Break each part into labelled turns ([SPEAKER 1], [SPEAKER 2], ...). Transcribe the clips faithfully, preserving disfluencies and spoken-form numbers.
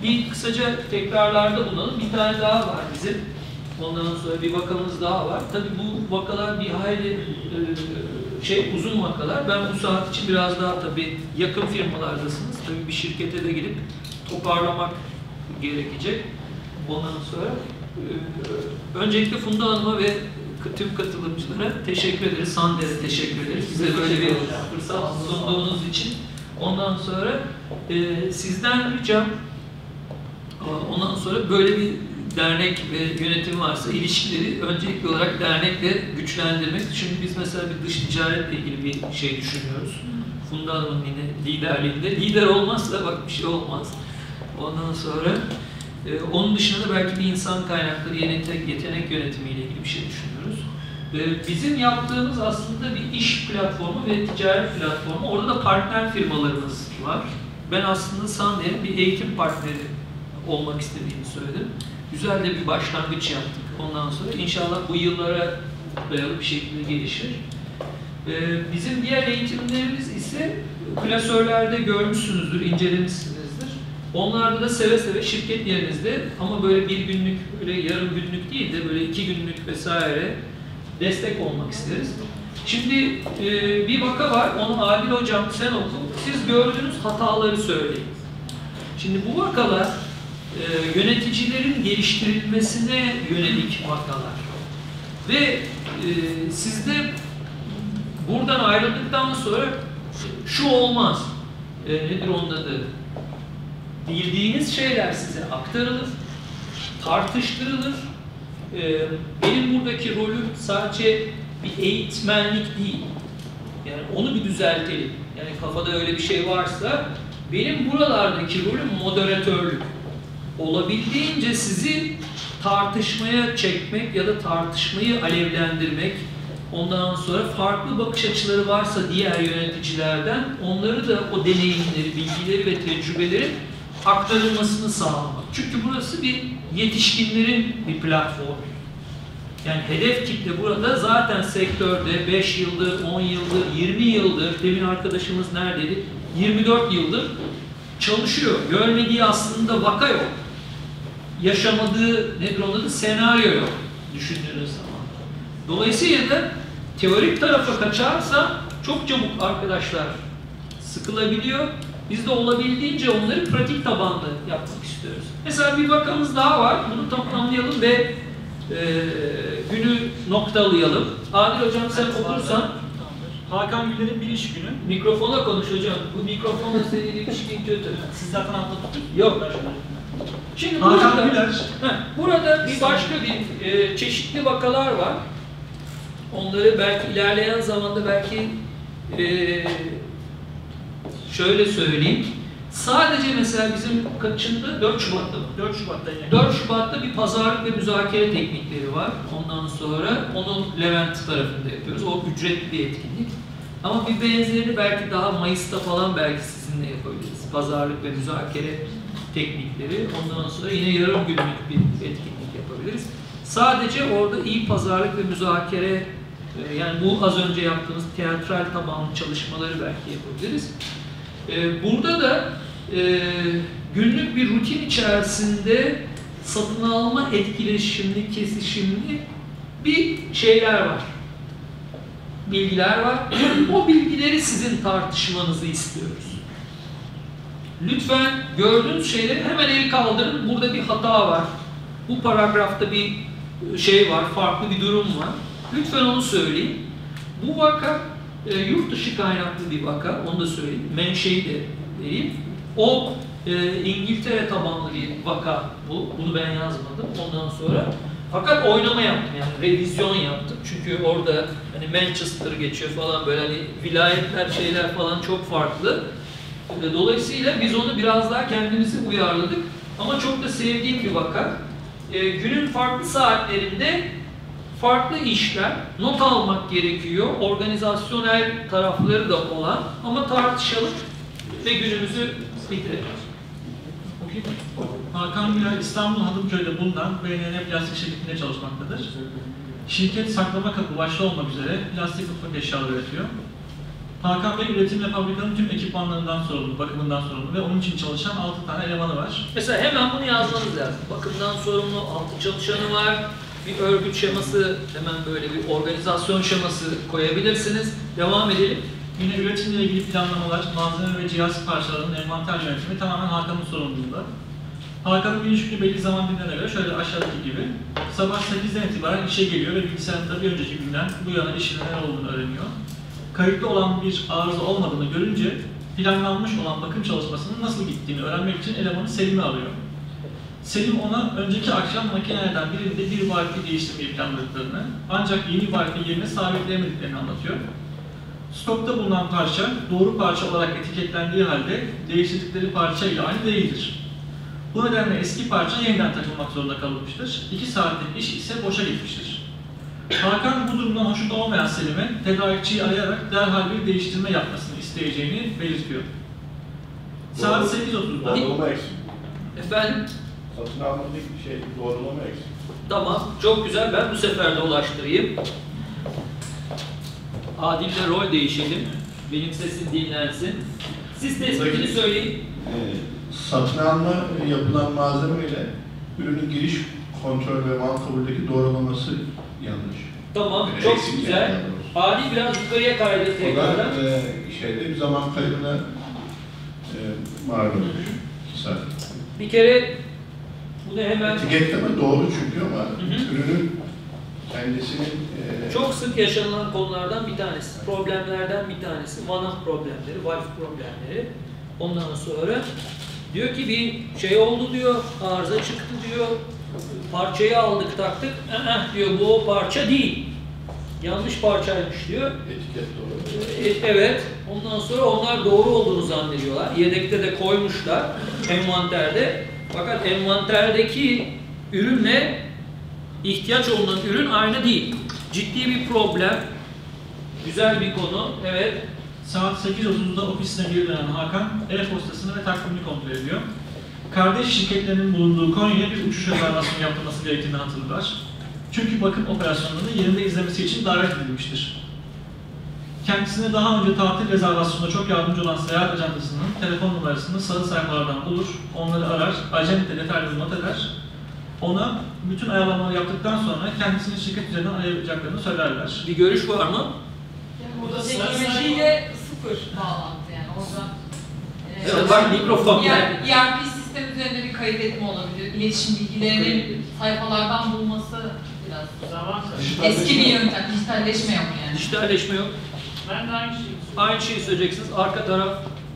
[SPEAKER 1] Bir kısaca tekrarlarda bulunalım. Bir tane daha var bizim. Ondan sonra bir vakamız daha var. Tabii bu vakalar bir hayli e, şey uzun vakalar. Ben bu saat için biraz daha tabii yakın firmalardasınız. Tabii bir şirkete de gidip toparlamak gerekecek. Ondan sonra e, öncelikle Funda Hanım'a ve tüm katılımcılara teşekkür ederiz. Sander'e teşekkür ederiz. Bize böyle bir fırsat sunduğunuz için. Ondan sonra e, sizden ricam, ondan sonra böyle bir dernek ve yönetim varsa ilişkileri öncelikli olarak dernekle güçlendirmek. Şimdi biz mesela bir dış ticaretle ilgili bir şey düşünüyoruz. Funda Hanım'ın yine liderliğinde. Lider olmazsa bak bir şey olmaz. Ondan sonra e, onun dışında da belki bir insan kaynakları, yetenek, yetenek yönetimiyle ilgili bir şey düşünüyoruz. E, bizim yaptığımız aslında bir iş platformu ve ticaret platformu. Orada da partner firmalarımız var. Ben aslında Sander'in bir eğitim partneri olmak istediğimi söyledim. Güzel de bir başlangıç yaptık. Ondan sonra inşallah bu yıllara dayalı bir şekilde gelişir. Ee, bizim diğer eğitimlerimiz ise klasörlerde görmüşsünüzdür, incelemişsinizdir. Onlarda da seve seve şirket yerinizde ama böyle bir günlük, böyle yarım günlük değil de böyle iki günlük vesaire destek olmak isteriz. Şimdi e, bir vaka var, onu Adil Hocam sen oku. Siz gördüğünüz hataları söyleyin. Şimdi bu vakalar e, yöneticilerin geliştirilmesine yönelik vakalar. Ve e, sizde buradan ayrıldıktan sonra şu olmaz. E, nedir onun adı? Bildiğiniz şeyler size aktarılır, tartıştırılır. E, benim buradaki rolüm sadece bir eğitmenlik değil. Yani onu bir düzeltelim. Yani kafada öyle bir şey varsa benim buralardaki rolüm moderatörlük. Olabildiğince sizi tartışmaya çekmek ya da tartışmayı alevlendirmek, ondan sonra farklı bakış açıları varsa diğer yöneticilerden onları da o deneyimleri, bilgileri ve tecrübeleri aktarılmasını sağlamak. Çünkü burası bir yetişkinlerin bir platformu. Yani hedef kitle burada zaten sektörde beş yıldır, on yıldır, yirmi yıldır, demin arkadaşımız neredeydi? yirmi dört yıldır çalışıyor. Görmediği aslında vaka yok. Yaşamadığı, nedir onun adı? Senaryo yok düşündüğünüz zaman. Dolayısıyla da teorik tarafa kaçarsa çok çabuk arkadaşlar sıkılabiliyor. Biz de olabildiğince onları pratik tabanlı yapmak istiyoruz. Mesela bir vakamız daha var. Bunu tamamlayalım ve e, günü noktalayalım. Adil Hocam sen okursan.
[SPEAKER 2] Hakan Güller'in bir iş günü.
[SPEAKER 1] Mikrofona konuş hocam. Bu mikrofonla senin ilişkin kötü.
[SPEAKER 2] Siz zaten anlatın.
[SPEAKER 1] Yok. Şimdi
[SPEAKER 2] Hakan
[SPEAKER 1] burada,
[SPEAKER 2] Güler.
[SPEAKER 1] heh, burada bir başka bir e, çeşitli vakalar var. Onları belki ilerleyen zamanda belki e, şöyle söyleyeyim. Sadece mesela bizim kaçında? dört Şubat'ta mı?
[SPEAKER 2] dört Şubat'ta yine.
[SPEAKER 1] dört Şubat'ta bir pazarlık ve müzakere teknikleri var. Ondan sonra onu Levent tarafında yapıyoruz. O ücretli bir etkinlik. Ama bir benzerini belki daha Mayıs'ta falan belki sizinle yapabiliriz. Pazarlık ve müzakere teknikleri. Ondan sonra yine yarım günlük bir etkinlik yapabiliriz. Sadece orada iyi pazarlık ve müzakere, yani bu az önce yaptığımız tiyatral tabanlı çalışmaları belki yapabiliriz. Burada da günlük bir rutin içerisinde satın alma etkileşimli, kesişimli bir şeyler var. Bilgiler var. O bilgileri sizin tartışmanızı istiyoruz. Lütfen gördüğünüz şeyleri hemen el kaldırın. Burada bir hata var. Bu paragrafta bir şey var, farklı bir durum var. Lütfen onu söyleyin. Bu vaka e, yurt dışı kaynaklı bir vaka, onu da söyleyeyim. Menşei de vereyim. O e, İngiltere tabanlı bir vaka bu. Bunu ben yazmadım. Ondan sonra fakat oynama yaptım, yani revizyon yaptım. Çünkü orada hani Manchester geçiyor falan, böyle hani vilayetler, şeyler falan çok farklı. Dolayısıyla biz onu biraz daha kendimizi uyarladık. Ama çok da sevdiğim bir vaka. E, günün farklı saatlerinde farklı işler, not almak gerekiyor. Organizasyonel tarafları da olan, ama tartışalım ve günümüzü bitirelim.
[SPEAKER 2] Hakan Güler İstanbul Hadımköy'de bulunan B N N Plastik Şirketi'nde çalışmaktadır. Şirket saklama kapı başta olmak üzere plastik mutfak eşyaları üretiyor. Hakan Bey üretim ve fabrikanın tüm ekipmanlarından sorumlu, bakımından sorumlu ve onun için çalışan altı tane elemanı var.
[SPEAKER 1] Mesela hemen bunu yazmanız lazım. Bakımdan sorumlu altı çalışanı var. Bir örgüt şeması, hemen böyle bir organizasyon şeması koyabilirsiniz. Devam edelim.
[SPEAKER 2] Yine üretimle ilgili planlamalar, malzeme ve cihaz parçalarının envanter yönetimi tamamen Hakan'ın sorumluluğunda. Hakan'ın gün yükünü belli zaman dilimlerine göre şöyle aşağıdaki gibi. Sabah sekizden itibaren işe geliyor ve bilgisayarında bir önceki günden bu yana işin neler olduğunu öğreniyor. Kayıtlı olan bir arıza olmadığını görünce planlanmış olan bakım çalışmasının nasıl gittiğini öğrenmek için elemanı Selim'i arıyor. Selim ona önceki akşam makinelerden birinde bir valfi değiştirmeyi planladıklarını ancak yeni valfi yerine sabitleyemediklerini anlatıyor. Stokta bulunan parça doğru parça olarak etiketlendiği halde değiştirdikleri parça ile aynı değildir. Bu nedenle eski parça yeniden takılmak zorunda kalınmıştır. İki saatlik iş ise boşa gitmiştir. Hakan bu durumdan hoşnut olmayan Selim'e tedarikçiyi arayarak derhal bir değiştirme yapmasını isteyeceğini belirtiyor. Saat sekiz otuzda...
[SPEAKER 3] Doğrulama eksik.
[SPEAKER 1] Efendim?
[SPEAKER 3] Satın almadaki bir şey, doğrulama eksik.
[SPEAKER 1] Tamam, çok güzel. Ben bu sefer de ulaştırayım. Adil'le rol değişelim. Benim sesim dinlensin. Siz tespitini söyleyin.
[SPEAKER 3] Ee, satın alma yapılan malzeme ile ürünün giriş kontrol ve mal kabuldeki doğrulaması yanlış.
[SPEAKER 1] Tamam,
[SPEAKER 3] Yani
[SPEAKER 1] çok
[SPEAKER 3] eksik
[SPEAKER 1] güzel.
[SPEAKER 3] yani.
[SPEAKER 1] Adil biraz yukarıya kaydı
[SPEAKER 3] O da
[SPEAKER 1] tekrardan.
[SPEAKER 3] e, şeyde bir zaman kaybına e, mal olmuş. İki saat.
[SPEAKER 1] Bir kere bunu hemen...
[SPEAKER 3] Etiketleme doğru çünkü ama
[SPEAKER 1] Hı hı.
[SPEAKER 3] ürünün kendisinin e,
[SPEAKER 1] Çok sık yaşanılan konulardan bir tanesi, problemlerden bir tanesi, vanaht problemleri, valve problemleri. Ondan sonra diyor ki bir şey oldu diyor, arıza çıktı diyor, parçayı aldık taktık, eh diyor bu o parça değil, yanlış parçaymış diyor.
[SPEAKER 3] etiket doğru.
[SPEAKER 1] E, evet, ondan sonra onlar doğru olduğunu zannediyorlar, yedekte de koymuşlar envanterde, fakat envanterdeki ürünle ihtiyaç olunan ürün aynı değil. Ciddi bir problem. Güzel bir konu. Evet.
[SPEAKER 2] Saat sekiz otuzda ofisine geri dönen Hakan, e-postasını ve takvimini kontrol ediyor. Kardeş şirketlerinin bulunduğu Konya'ya bir uçuş rezervasyonu yapılması gerektiğini hatırlar. Çünkü bakım operasyonlarını yerinde izlemesi için davet edilmiştir. Kendisine daha önce tatil rezervasyonunda çok yardımcı olan seyahat ajantasının telefon numarasını sarı sayfalardan bulur, onları arar, acente detaylı not eder. Ona bütün ayarlamaları yaptıktan sonra kendisini şirket üzerinden arayacaklarını söylerler.
[SPEAKER 1] Bir görüş var mı?
[SPEAKER 4] Burada teknolojiyle sıfır bağlantı yani orada. e,
[SPEAKER 1] Evet, bak mikrofon
[SPEAKER 4] E
[SPEAKER 1] geldi.
[SPEAKER 4] R P sistem üzerinde bir kayıt etme olabilir. İletişim bilgilerinin sayfalardan bulması biraz eski bir yöntem. Dijitalleşme yok yani.
[SPEAKER 1] Dijitalleşme yok.
[SPEAKER 5] Ben de aynı şeyi
[SPEAKER 1] Aynı şeyi söyleyeceksiniz. Arka taraf.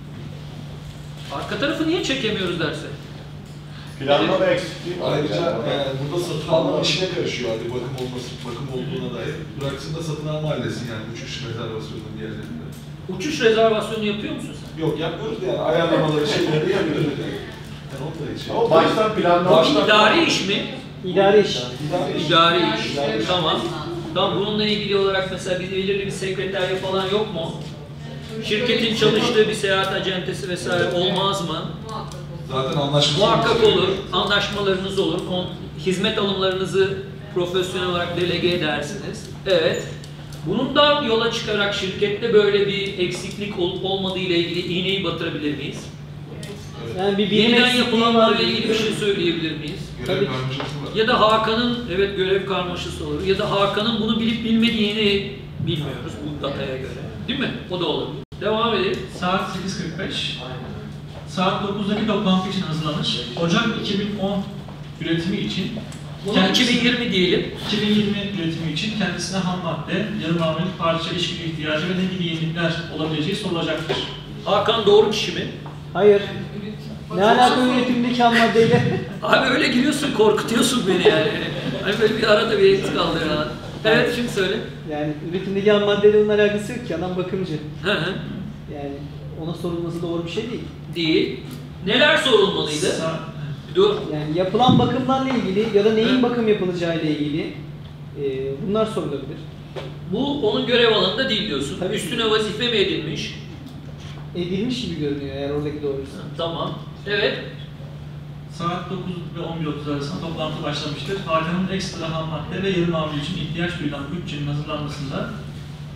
[SPEAKER 1] Arka tarafı niye çekemiyoruz derse?
[SPEAKER 3] Planlama eksikliği var.
[SPEAKER 6] Ayrıca
[SPEAKER 3] Yani.
[SPEAKER 6] e, burada satın alma işine karışıyor hadi bakım olması, bakım olduğuna dair. Bıraksın da satın alma hallesin yani uçuş rezervasyonunun diğerlerinde.
[SPEAKER 1] Uçuş rezervasyonu yapıyor musun sen?
[SPEAKER 6] Yok yapmıyoruz da yani ayarlamaları şeyleri yapıyoruz yani. Yani o da hiç.
[SPEAKER 3] Ama baştan planlama.
[SPEAKER 6] Baştan-
[SPEAKER 1] İdari iş mi?
[SPEAKER 7] İdari iş.
[SPEAKER 6] İdari iş.
[SPEAKER 1] İdari
[SPEAKER 4] Yani
[SPEAKER 1] iş.
[SPEAKER 4] şöyle bir
[SPEAKER 1] Tamam.
[SPEAKER 4] şey
[SPEAKER 1] Tamam, bununla ilgili olarak mesela bir belirli bir sekreterya falan yok mu? Şirketin çalıştığı bir seyahat acentesi vesaire olmaz mı?
[SPEAKER 4] Muhakkak olur.
[SPEAKER 6] Zaten anlaşması
[SPEAKER 1] Muhakkak olur, anlaşmalarınız olur, kon- hizmet alımlarınızı profesyonel olarak delege edersiniz. Evet. Bundan yola çıkarak şirkette böyle bir eksiklik olup olmadığı ile ilgili iğneyi batırabilir miyiz?
[SPEAKER 7] Yani bir bilim
[SPEAKER 1] Yeniden
[SPEAKER 7] eksikliği
[SPEAKER 1] yapılanlarla
[SPEAKER 7] var.
[SPEAKER 1] ilgili bir şey söyleyebilir miyiz?
[SPEAKER 6] görev
[SPEAKER 7] Tabii.
[SPEAKER 6] karmaşası var.
[SPEAKER 1] Ya da Hakan'ın, evet görev karmaşası olur, ya da Hakan'ın bunu bilip bilmediğini bilmiyoruz bu dataya göre. Değil mi? O da olabilir. Devam edelim.
[SPEAKER 2] Saat sekiz kırk beş. Saat dokuzdaki toplantı için hazırlanır. Ocak iki bin on üretimi için
[SPEAKER 1] Bunu
[SPEAKER 2] kendisi-
[SPEAKER 1] iki bin yirmi diyelim.
[SPEAKER 2] iki bin yirmi üretimi için kendisine ham madde, yarı mamul parça, iş gücü ihtiyacı ve ne gibi yenilikler olabileceği sorulacaktır.
[SPEAKER 1] Hakan doğru kişi mi?
[SPEAKER 7] Hayır.
[SPEAKER 4] Üretim-
[SPEAKER 7] Ne alaka üretimdeki ham maddeyle?
[SPEAKER 1] Abi öyle giriyorsun, korkutuyorsun beni yani. Hani böyle bir arada bir eksik kaldı ya. Evet, şimdi söyle.
[SPEAKER 7] Yani üretimdeki ham maddeyle onun alakası yok ki. Adam bakımcı.
[SPEAKER 1] Hı hı.
[SPEAKER 7] Yani ona sorulması doğru bir şey değil.
[SPEAKER 1] Değil. Neler sorulmalıydı?
[SPEAKER 2] Sa-
[SPEAKER 1] Dur.
[SPEAKER 7] Yani yapılan bakımlarla ilgili ya da neyin
[SPEAKER 1] Hı.
[SPEAKER 7] bakım yapılacağı ile ilgili e, bunlar sorulabilir.
[SPEAKER 1] Bu onun görev alanında değil diyorsun.
[SPEAKER 7] Tabii ki.
[SPEAKER 1] Üstüne vazife mi edilmiş?
[SPEAKER 7] Edilmiş gibi görünüyor eğer oradaki doğruysa.
[SPEAKER 1] Tamam. Evet.
[SPEAKER 2] Saat dokuz ve on bir otuz arasında toplantı başlamıştır. Hakan'ın ekstra ham madde ve yarı mamul için ihtiyaç duyulan bütçenin hazırlanmasında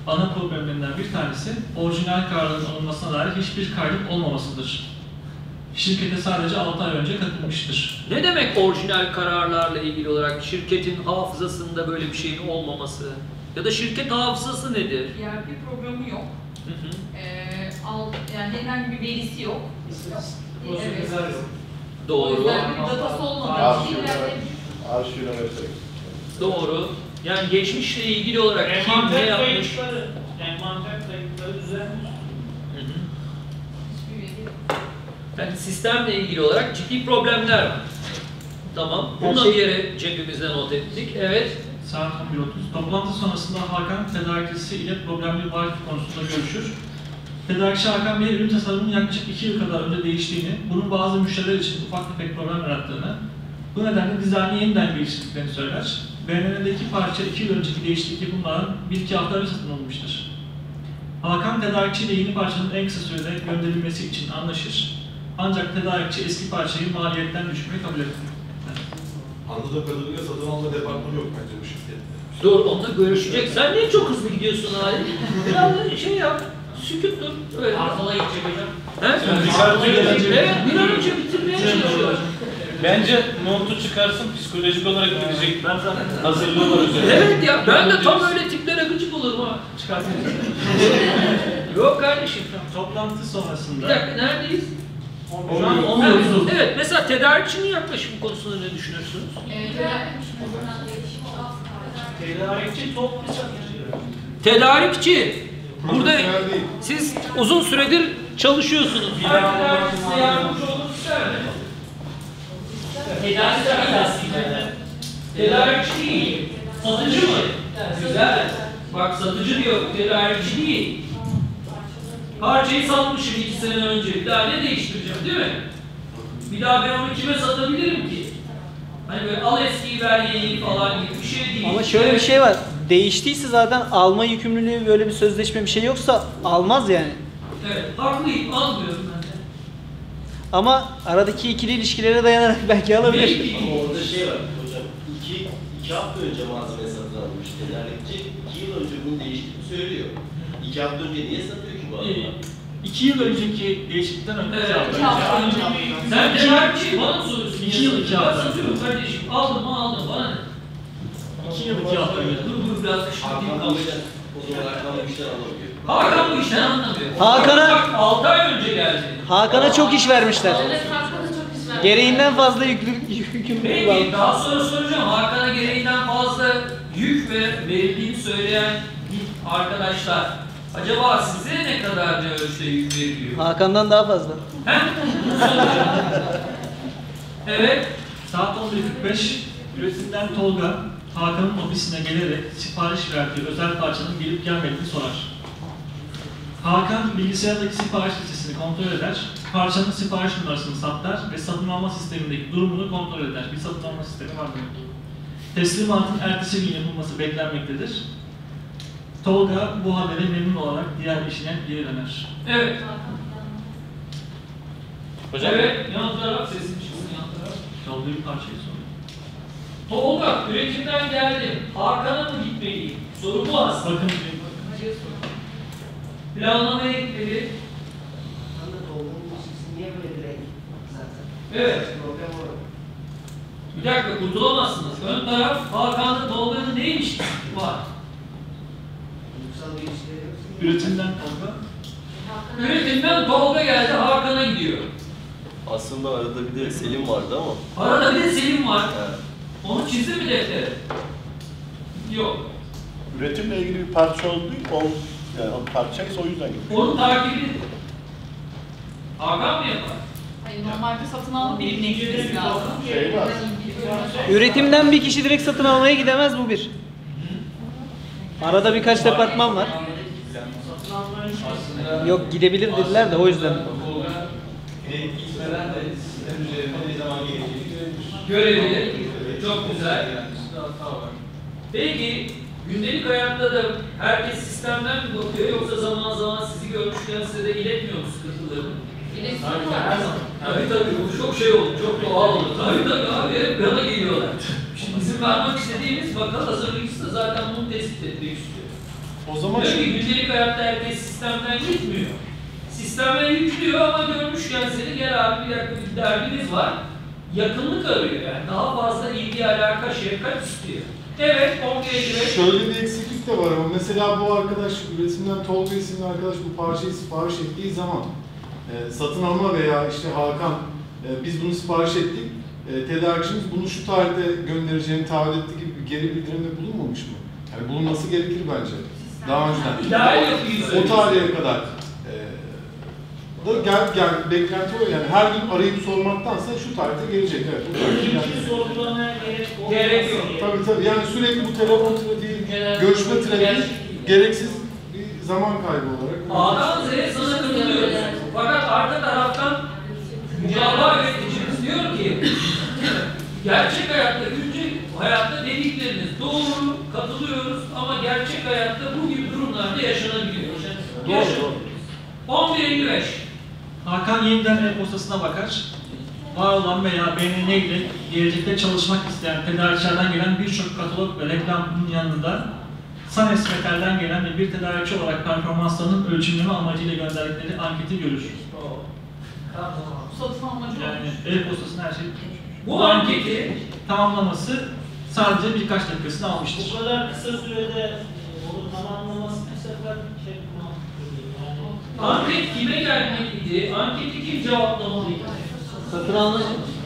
[SPEAKER 2] ana problemlerinden bir tanesi orijinal kararların alınmasına dair hiçbir kaydet olmamasıdır. Şirkete sadece altı ay önce katılmıştır.
[SPEAKER 1] Ne demek orijinal kararlarla ilgili olarak şirketin hafızasında böyle bir şeyin olmaması? Ya da şirket hafızası nedir?
[SPEAKER 4] E R P programı yok.
[SPEAKER 1] Hı hı.
[SPEAKER 4] Ee, al, yani herhangi bir verisi yok. Evet. O
[SPEAKER 1] Doğru.
[SPEAKER 4] yüzden bir datası olmadığı için
[SPEAKER 3] Arşivler,
[SPEAKER 4] ileride
[SPEAKER 3] arşivler vesaire.
[SPEAKER 1] Doğru. Yani geçmişle ilgili olarak kim ne
[SPEAKER 5] Envanter
[SPEAKER 1] yapmış?
[SPEAKER 5] kayıtları, envanter kayıtları düzenli.
[SPEAKER 1] Hı hı.
[SPEAKER 4] hiçbir veri yok.
[SPEAKER 1] Yani sistemle ilgili olarak ciddi problemler var. Tamam.
[SPEAKER 7] Her
[SPEAKER 1] Bunu
[SPEAKER 7] şey-
[SPEAKER 1] bir yere cebimizde not ettik. Evet.
[SPEAKER 2] Saat on bir otuz. Toplantı sonrasında Hakan tedarikçisi ile problemli bir Wi-Fi konusunda görüşür. Tedarikçi Hakan Bey ürün tasarımının yaklaşık iki yıl kadar önce değiştiğini, bunun bazı müşteriler için ufak tefek problem yarattığını, bu nedenle dizaynı yeniden geliştirdiklerini söyler. B M W'deki parça iki yıl önceki değişiklik yapımlardan bir iki hafta önce satın alınmıştır. Hakan tedarikçi ile yeni parçanın en kısa sürede gönderilmesi için anlaşır. Ancak tedarikçi eski parçayı maliyetten düşürmeyi kabul etmez.
[SPEAKER 6] Anladığım kadarıyla satın alma departmanı yok bence bu şirkette.
[SPEAKER 1] Dur, onunla görüşecek. Sen niye çok hızlı gidiyorsun Ali? Biraz da şey yap. Sükut dur. Öyle.
[SPEAKER 5] Arzola gidecek hocam.
[SPEAKER 1] He?
[SPEAKER 5] Arzola gidecek.
[SPEAKER 1] Evet, bir an önce bitirmeye çalışıyorlar.
[SPEAKER 5] Bence montu çıkarsın, psikolojik olarak gidecek. Ben zaten hazırlığı var üzerinde.
[SPEAKER 1] Evet ya, ben de tam öyle tiplere gıcık olurum ha.
[SPEAKER 2] Çıkarsın.
[SPEAKER 1] Yok kardeşim.
[SPEAKER 2] Toplantı
[SPEAKER 1] Bir
[SPEAKER 2] sonrasında
[SPEAKER 1] dakika, neredeyiz?
[SPEAKER 2] şu an on
[SPEAKER 1] Evet,
[SPEAKER 2] bir otuz.
[SPEAKER 1] evet, mesela tedarikçinin yaklaşımı konusunda ne düşünürsünüz?
[SPEAKER 4] Ee,
[SPEAKER 5] Tedarikçi top bir satıcı.
[SPEAKER 1] Tedarikçi. Burada
[SPEAKER 3] Profesyonel değil.
[SPEAKER 1] siz uzun süredir çalışıyorsunuz. Tedarikçi size yardımcı olmak ister mi?
[SPEAKER 5] Tedarik aslında.
[SPEAKER 1] Tedarikçi değil. Satıcı mı? Güzel. Bak satıcı diyor, tedarikçi değil. Parçayı satmışım iki sene önce. Bir daha ne değiştireceğim değil mi? Bir daha ben onu kime satabilirim ki? Hani böyle al eskiyi ver yeniyi falan gibi bir şey değil.
[SPEAKER 7] Ama şöyle bir şey var. Değiştiyse zaten alma yükümlülüğü, böyle bir sözleşme bir şey yoksa almaz yani.
[SPEAKER 1] Evet, haklıyım, almıyorum ben de.
[SPEAKER 7] Ama aradaki ikili ilişkilere dayanarak belki alabilir.
[SPEAKER 1] Belki.
[SPEAKER 8] Ama orada şey var hocam, iki, iki hafta önce malzeme satın almış tedarikçi, iki yıl önce bunun değiştiğini söylüyor. İki hafta önce niye satıyor ki bu adamlar?
[SPEAKER 2] iki yıl önceki değişiklikten önce
[SPEAKER 1] Evet,
[SPEAKER 2] iki hafta
[SPEAKER 4] iki hafta
[SPEAKER 2] önce.
[SPEAKER 4] önce.
[SPEAKER 1] Sen tedarikçi bana mı soruyorsun?
[SPEAKER 2] İki yıl, iki
[SPEAKER 1] Ben
[SPEAKER 2] hafta.
[SPEAKER 1] satıyorum kardeşim. Aldım mı aldım, bana ne?
[SPEAKER 2] iki yıl iki hafta önce.
[SPEAKER 1] Dur dur biraz kışkırtayım.
[SPEAKER 8] Hakan bu işten, o zaman Hakan bu işten alamıyor.
[SPEAKER 1] Hakan bu işten anlamıyor.
[SPEAKER 7] Hakan'a-
[SPEAKER 1] Bak altı ay önce geldi.
[SPEAKER 7] Hakan'a çok iş vermişler.
[SPEAKER 4] Evet, Hakan'a çok iş verdi.
[SPEAKER 7] Gereğinden fazla yüklü, yükümlülük
[SPEAKER 1] Peki
[SPEAKER 7] var.
[SPEAKER 1] daha sonra soracağım. Hakan'a gereğinden fazla yük ve verildiğini söyleyen arkadaşlar acaba size ne kadar ne ölçüde yük veriliyor?
[SPEAKER 7] Hakan'dan daha fazla.
[SPEAKER 1] He? Evet.
[SPEAKER 2] Saat on bir kırk beş, üretimden Tolga, Hakan'ın ofisine gelerek sipariş verdiği özel parçanın gelip gelmediğini sorar. Hakan bilgisayardaki sipariş listesini kontrol eder, parçanın sipariş numarasını saptar ve satın alma sistemindeki durumunu kontrol eder. Bir satın alma sistemi var demek. Teslimatın ertesi gün yapılması beklenmektedir. Tolga bu habere memnun olarak diğer işine geri döner.
[SPEAKER 1] Evet.
[SPEAKER 5] Hocam,
[SPEAKER 1] Evet. Yan taraf sesin çıksın yan taraf.
[SPEAKER 2] Tolga bir parçayı soruyor.
[SPEAKER 1] Tolga üretimden geldim. Hakan'a mı gitmeliyim? Soru bu aslında.
[SPEAKER 2] Bakın
[SPEAKER 1] Planlamaya gitmeli.
[SPEAKER 9] Niye böyle direkt zaten?
[SPEAKER 1] Evet.
[SPEAKER 9] Problem o.
[SPEAKER 1] Bir dakika kurtulamazsınız. Ön taraf Hakan'la Tolga'nın ne ilişkisi var?
[SPEAKER 9] Duygusal bir ilişkileri yoksa.
[SPEAKER 2] üretimden Tolga,
[SPEAKER 1] Üretimden Tolga geldi Hakan'a gidiyor.
[SPEAKER 8] Aslında arada bir de Selim vardı ama.
[SPEAKER 1] Arada bir de Selim var.
[SPEAKER 8] Evet.
[SPEAKER 1] Onu çizdi mi deftere? Yok.
[SPEAKER 3] Üretimle ilgili bir parça olduğu o yani o parçaysa o yüzden gidiyor.
[SPEAKER 1] Onun takibini Hakan mı yapar?
[SPEAKER 4] Hayır, normalde satın alma birimine gitmesi lazım.
[SPEAKER 3] Şey var.
[SPEAKER 7] Üretimden bir kişi direkt satın almaya gidemez, bu bir. Arada birkaç departman var. Yok, gidebilir dediler de o yüzden.
[SPEAKER 1] Görebilir. Çok güzel. Peki gündelik hayatta da herkes sistemden mi bakıyor yoksa zaman zaman sizi görmüşken size de iletmiyor mu sıkıntılarını?
[SPEAKER 4] İletişim var.
[SPEAKER 1] Tabii tabii bu çok şey oldu, çok doğal oldu. Tabii tabii abi hep yana geliyorlar. Şimdi bizim vermek istediğimiz vaka hazırlıkçısı da zaten bunu tespit etmek istiyor.
[SPEAKER 10] O zaman
[SPEAKER 1] Diyor ki gündelik hayatta herkes sistemden gitmiyor. Sistemden yüklüyor ama görmüşken seni gel abi bir dakika bir derdimiz var. Yakınlık arıyor yani. Daha fazla ilgi, alaka, şefkat istiyor. Evet, on beş.
[SPEAKER 10] şöyle bir eksiklik de var ama mesela bu arkadaş, üretimden Tolga isimli arkadaş bu parçayı sipariş ettiği zaman e, satın alma veya işte Hakan e, biz bunu sipariş ettik, e, tedarikçimiz bunu şu tarihte göndereceğini taahhüt ettiği gibi bir geri bildirimde bulunmamış mı? Yani bulunması gerekir bence. Daha önceden.
[SPEAKER 1] İdeal yapıyor.
[SPEAKER 10] O tarihe kadar. E, da gel, gel, beklenti o yani her gün arayıp sormaktansa şu tarihte gelecek. Evet, bu tarihte gelecek.
[SPEAKER 5] sorgulamaya gerek olmaz.
[SPEAKER 1] Gerek yok.
[SPEAKER 10] Tabii tabii yani sürekli bu telefon trafiği, görüşme trafiği gereksiz bir zaman kaybı olarak.
[SPEAKER 1] A'dan Z'ye sana katılıyoruz. Fakat arka taraftan mücadele üreticimiz diyor ki gerçek hayatta, güncel hayatta dedikleriniz doğru, katılıyoruz ama gerçek hayatta bu gibi durumlarda yaşanabiliyor. Yaşanabiliyor. on bir elli beş.
[SPEAKER 2] Hakan yeniden e-postasına bakar. Var olan veya B N N ile gelecekte çalışmak isteyen tedarikçilerden gelen birçok katalog ve reklamın yanında Sanes Metal'den gelen ve bir tedarikçi olarak performanslarının ölçümleme amacıyla gönderdikleri anketi görür.
[SPEAKER 4] Satın almacı
[SPEAKER 2] Yani
[SPEAKER 4] olmuş.
[SPEAKER 2] e-postasının her şey.
[SPEAKER 1] Bu anketi
[SPEAKER 2] tamamlaması sadece birkaç dakikasını almıştır.
[SPEAKER 5] Bu kadar kısa sürede e, onu tamamlaması bu sefer şey mantıklı değil. Yani
[SPEAKER 1] anket kime gelmeliydi? Anketi kim cevaplamalıydı?
[SPEAKER 7] Satın almacı.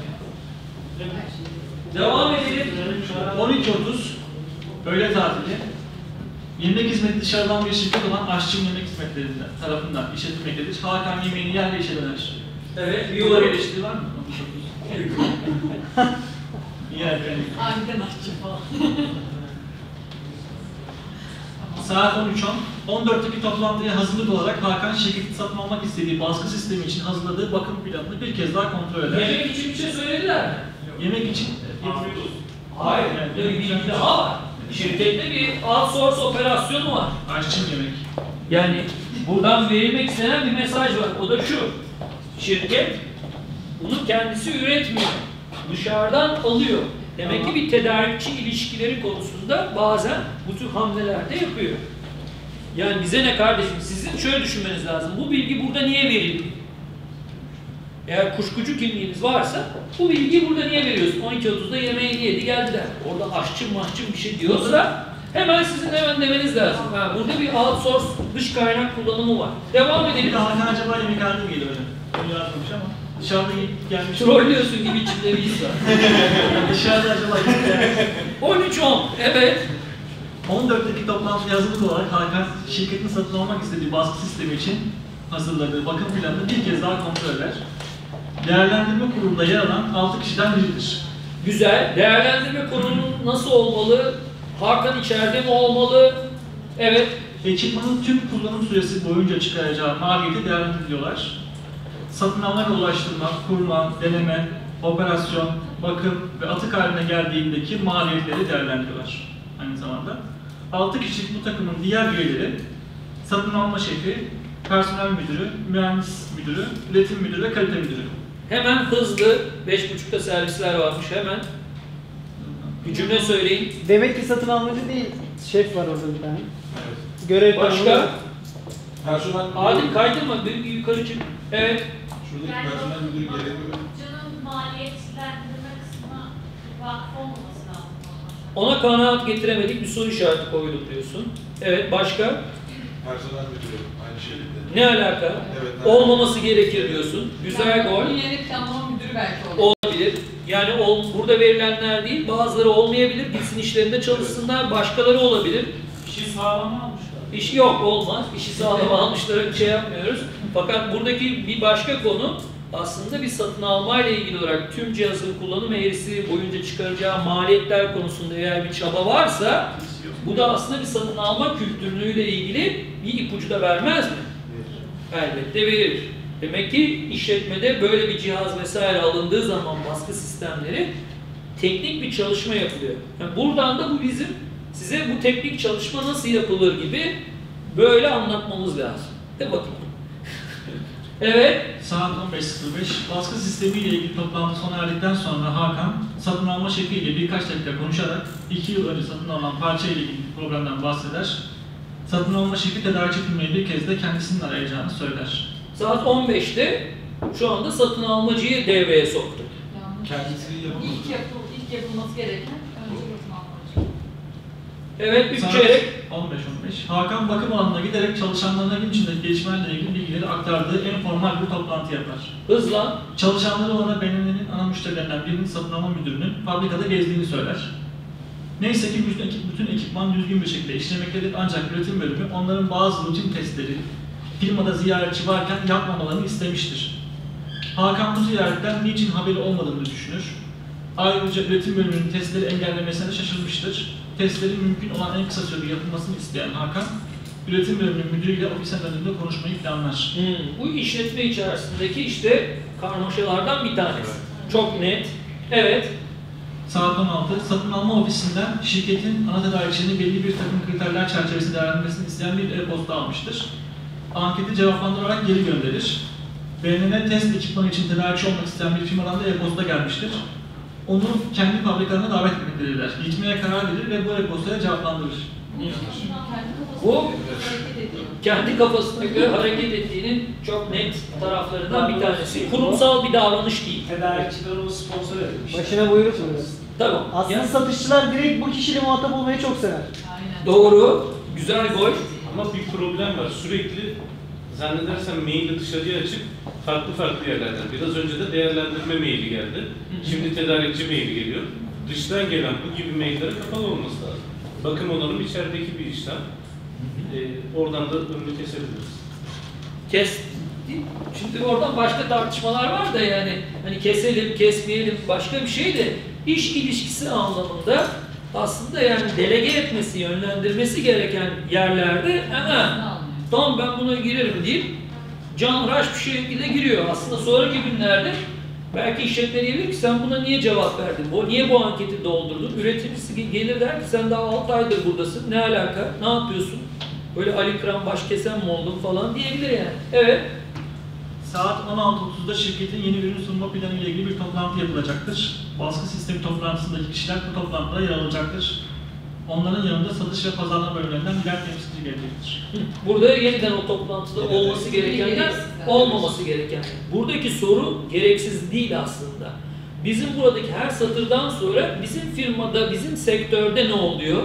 [SPEAKER 1] Devam edelim.
[SPEAKER 2] on iki otuz öğle tatili. Yemek hizmeti dışarıdan bir şirket olan Aşçım Yemek Hizmetleri'nden tarafından işletilmektedir. Hakan yemeğini yer ve işe döner.
[SPEAKER 1] Evet, bir
[SPEAKER 2] Yola
[SPEAKER 1] yorum.
[SPEAKER 2] eleştiri var mı? Yer yani.
[SPEAKER 4] Harbiden aşçı falan.
[SPEAKER 2] Saat on üç on. on dörtteki toplantıya hazırlık olarak Hakan şirketi satın almak istediği baskı sistemi için hazırladığı bakım planını bir kez daha kontrol eder.
[SPEAKER 1] Yemek için bir şey söylediler mi?
[SPEAKER 2] Yemek için
[SPEAKER 5] yapıyoruz.
[SPEAKER 1] Hayır, burada bir bilgi daha var. Şirkette bir outsource operasyonu var.
[SPEAKER 2] Aşçım yemek.
[SPEAKER 1] Yani buradan verilmek istenen bir mesaj var. O da şu. Şirket bunu kendisi üretmiyor. Dışarıdan alıyor. Demek ki bir tedarikçi ilişkileri konusunda bazen bu tür hamleler de yapıyor. Yani bize ne kardeşim? Sizin şöyle düşünmeniz lazım. Bu bilgi burada niye verildi? Eğer kuşkucu kimliğiniz varsa bu bilgiyi burada niye veriyorsun? on iki otuzda yemeğini yedi geldiler. Orada aşçı mahçım bir şey diyorsa hemen sizin hemen demeniz lazım. Ha, burada bir outsource dış kaynak kullanımı var. Devam
[SPEAKER 2] Bir
[SPEAKER 1] edelim.
[SPEAKER 2] de Hakan acaba yemekhanede mi geliyor hocam? Öyle yazmamış ama dışarıda gelmiş.
[SPEAKER 1] Trollüyorsun gibi içimde bir his var.
[SPEAKER 2] Dışarıda acaba gelmiş.
[SPEAKER 1] on üç on. Evet.
[SPEAKER 2] on dörtteki toplantıya hazırlık olarak Hakan şirketin satın almak istediği baskı sistemi için hazırladığı bakım planını bir kez daha kontrol eder. Değerlendirme kurulunda yer alan altı kişiden biridir.
[SPEAKER 1] Güzel. Değerlendirme kurulunun nasıl olmalı? Hakan içeride mi olmalı? Evet.
[SPEAKER 2] Ekipmanın tüm kullanım süresi boyunca çıkaracağı maliyeti değerlendiriyorlar. Satın alma ve ulaştırma, kurma, deneme, operasyon, bakım ve atık haline geldiğindeki maliyetleri değerlendiriyorlar aynı zamanda. altı kişilik bu takımın diğer üyeleri, satın alma şefi, personel müdürü, mühendis müdürü, üretim müdürü ve kalite müdürü.
[SPEAKER 1] Hemen hızlı. Beş buçukta servisler varmış. Hemen. Bir cümle söyleyin.
[SPEAKER 7] Demek ki satın almacı değil. Şef var orada bir tane. Görev
[SPEAKER 1] Başka?
[SPEAKER 7] tanımı.
[SPEAKER 6] Personel
[SPEAKER 1] Adil kaydırma. Bir yukarı çık. Evet.
[SPEAKER 6] Şuradaki personel müdürü gerekiyor.
[SPEAKER 11] Canın maliyetlendirme kısmına vakıf olmaması lazım.
[SPEAKER 1] Ona kanaat getiremedik. Bir soru işareti koyduk diyorsun. Evet. Başka?
[SPEAKER 6] Personel müdürü aynı şekilde.
[SPEAKER 1] Ne alaka?
[SPEAKER 6] Evet,
[SPEAKER 1] Olmaması gerekir diyorsun. Güzel gol.
[SPEAKER 4] Yine planlama müdürü belki olur.
[SPEAKER 1] Olabilir. Yani ol, burada verilenler değil, bazıları olmayabilir. Gitsin işlerinde çalışsınlar, başkaları olabilir.
[SPEAKER 5] İşi sağlama almışlar.
[SPEAKER 1] İş yok, olmaz. İşi sağlam almışlara bir şey yapmıyoruz. Fakat buradaki bir başka konu aslında bir satın almayla ilgili olarak tüm cihazın kullanım eğrisi boyunca çıkaracağı maliyetler konusunda eğer bir çaba varsa bu da aslında bir satın alma kültürlüğüyle ilgili bir ipucu da vermez mi? Elbette verir. Demek ki işletmede böyle bir cihaz vesaire alındığı zaman baskı sistemleri teknik bir çalışma yapılıyor. Yani buradan da bu bizim size bu teknik çalışma nasıl yapılır gibi böyle anlatmamız lazım. De bakayım. Evet.
[SPEAKER 2] Saat on beş sıfır beş. Baskı sistemiyle ilgili toplantı sona erdikten sonra Hakan, satın alma şefiyle birkaç dakika konuşarak iki yıl önce satın alınan parça ile ilgili problemden bahseder Satın alma şirketi tedarikçi firmayı bir kez de kendisinin arayacağını söyler.
[SPEAKER 1] Saat on beşte şu anda satın almacıyı devreye soktuk.
[SPEAKER 6] Kendisi yapamaz.
[SPEAKER 4] İlk, yapıl, ilk yapılması gereken önce satın almacı.
[SPEAKER 1] Evet, üç
[SPEAKER 2] Saat
[SPEAKER 1] çeyrek.
[SPEAKER 2] on beş on beş. Hakan bakım alanına giderek çalışanlarına gün içindeki gelişmelerle ilgili bilgileri aktardığı en formal bir toplantı yapar.
[SPEAKER 1] Hızla.
[SPEAKER 2] Çalışanları ona B M W'nin ana müşterilerinden birinin satın alma müdürünün fabrikada gezdiğini söyler. Neyse ki bütün, ekip, bütün ekipman düzgün bir şekilde işlemektedir ancak üretim bölümü onların bazı rutin testleri firmada ziyaretçi varken yapmamalarını istemiştir. Hakan bu ziyaretten niçin haberi olmadığını düşünür. Ayrıca üretim bölümünün testleri engellemesine de şaşırmıştır. Testlerin mümkün olan en kısa sürede yapılmasını isteyen Hakan, üretim bölümünün müdürüyle ofisin önünde konuşmayı planlar.
[SPEAKER 1] Hmm, bu işletme içerisindeki işte karmaşalardan bir tanesi. Çok net. Evet.
[SPEAKER 2] Saat on altı, satın alma ofisinden şirketin ana tedarikçinin belli bir takım kriterler çerçevesinde değerlendirmesini isteyen bir e-posta almıştır. Anketi cevaplandırarak geri gönderir. B M W test ekipmanı için tedarikçi olmak isteyen bir firmadan da e-posta gelmiştir. Onu kendi fabrikalarına davet etmektedirler. Gitmeye karar verir ve bu e-postaya cevaplandırır.
[SPEAKER 1] Bu kendi kafasına göre hareket ettiğinin çok net taraflarından bir tanesi. Kurumsal bir davranış değil.
[SPEAKER 7] Tedarikçiler onu sponsor etmiş. Başına buyruk mu?
[SPEAKER 1] Tamam.
[SPEAKER 7] Aslında
[SPEAKER 1] Yani,
[SPEAKER 7] satışçılar direkt bu kişiyle muhatap olmayı çok sever.
[SPEAKER 4] Aynen.
[SPEAKER 1] doğru. Güzel gol.
[SPEAKER 5] Ama bir problem var. Sürekli zannedersem maili dışarıya açıp farklı farklı yerlerden. Biraz önce de değerlendirme maili geldi. Şimdi tedarikçi maili geliyor. Dıştan gelen bu gibi maillere kapalı olması lazım. Bakım onarım içerideki bir işlem. Ee, oradan da önünü kesebiliriz.
[SPEAKER 1] Kes. Şimdi oradan başka tartışmalar var da yani hani keselim, kesmeyelim başka bir şey de iş ilişkisi anlamında aslında yani delege etmesi, yönlendirmesi gereken yerlerde aha, tamam ben buna girerim deyip canhıraş bir şekilde giriyor. Aslında sonraki günlerde belki işletme diyebilir ki sen buna niye cevap verdin? O niye bu anketi doldurdun? Üreticisi gelir der ki sen daha altı aydır buradasın. Ne alaka? Ne yapıyorsun? Böyle Ali Kıran baş kesen mi oldun falan diyebilir yani. Evet.
[SPEAKER 2] Saat on altı otuzda şirketin yeni ürün sunma planı ile ilgili bir toplantı yapılacaktır. Baskı sistemi toplantısındaki kişiler bu toplantıda yer alacaktır. Onların yanında satış ve pazarlama bölümlerinden birer temsilci gelecektir.
[SPEAKER 1] Burada yeniden o toplantıda olması gerekenler, olmaması gereken. Buradaki soru gereksiz değil aslında. Bizim buradaki her satırdan sonra bizim firmada, bizim sektörde ne oluyor?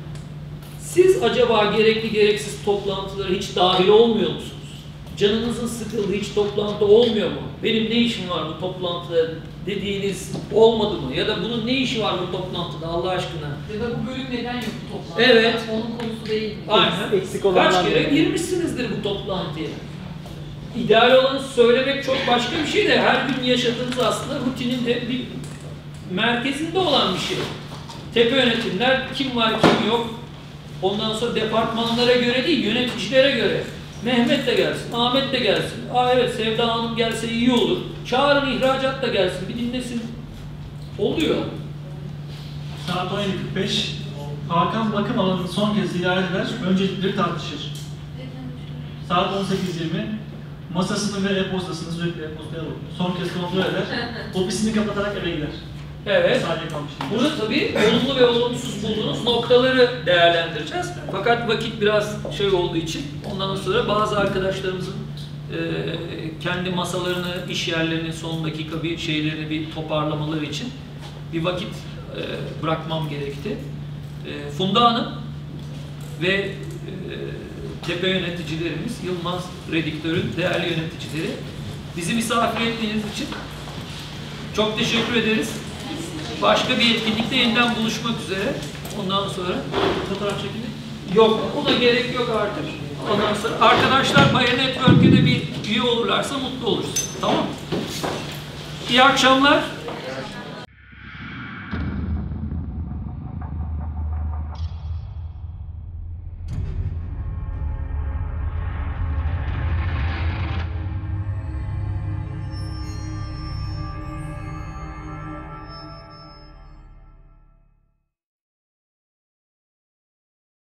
[SPEAKER 1] Siz acaba gerekli gereksiz toplantılara hiç dahil olmuyor musunuz? Canınızın sıkıldığı hiç toplantı olmuyor mu? Benim ne işim var bu toplantıda dediğiniz olmadı mı? Ya da bunun ne işi var bu toplantıda Allah aşkına?
[SPEAKER 4] Ya da bu bölüm neden yok bu toplantıda?
[SPEAKER 1] Evet.
[SPEAKER 4] Onun konusu değil mi?
[SPEAKER 1] Aynen.
[SPEAKER 7] Eksik olanlar
[SPEAKER 1] Kaç kere
[SPEAKER 7] var.
[SPEAKER 1] girmişsinizdir bu toplantıya? İdeal olanı söylemek çok başka bir şey de her gün yaşadığınız aslında rutinin de bir merkezinde olan bir şey. Tepe yönetimler kim var kim yok. Ondan sonra departmanlara göre değil, yöneticilere göre. Mehmet de gelsin, Ahmet de gelsin. Aa evet Sevda Hanım gelse iyi olur. Çağırın ihracat da gelsin, bir dinlesin. Oluyor.
[SPEAKER 2] Saat on yedi kırk beş, Hakan bakım alanını son kez ziyaret eder, öncelikleri tartışır. Saat on sekiz yirmi, masasını ve e-postasını sürekli e-postaya bakıyor. Son kez kontrol eder, ofisini kapatarak eve gider.
[SPEAKER 1] Evet.
[SPEAKER 2] Sadece kalmış.
[SPEAKER 1] Burada tabii olumlu ve olumsuz bulduğunuz noktaları değerlendireceğiz. Fakat vakit biraz şey olduğu için ondan sonra bazı arkadaşlarımızın e, kendi masalarını, iş yerlerinin son dakika bir şeylerini bir toparlamaları için bir vakit e, bırakmam gerekti. E, Funda Hanım ve e, tepe yöneticilerimiz, Yılmaz Redüktör'ün değerli yöneticileri bizi misafir ettiğiniz için çok teşekkür ederiz. Başka bir etkinlikte yeniden buluşmak üzere. Ondan sonra
[SPEAKER 2] Fotoğraf çekimi?
[SPEAKER 1] yok, ona gerek yok artık. Ondan sonra arkadaşlar Bayer Network'e de bir üye olurlarsa mutlu oluruz. Tamam mı? İyi akşamlar.